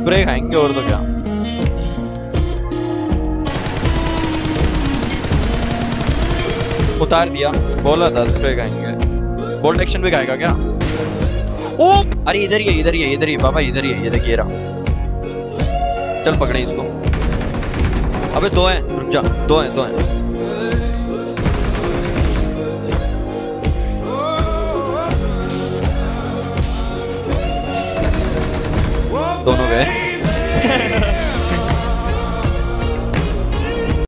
Spray खाएंगे और तो क्या। उतार दिया, बोला था स्प्रे खाएंगे। बोल्ट एक्शन भी खाएगा क्या? ओ अरे इधर ही है, इधर ही है, इधर ही बाबा, इधर ही है, ये देखिए रहा। चल पकड़े इसको। अबे दो हैं, रुक जा, दो हैं, दो हैं। दोनों गए।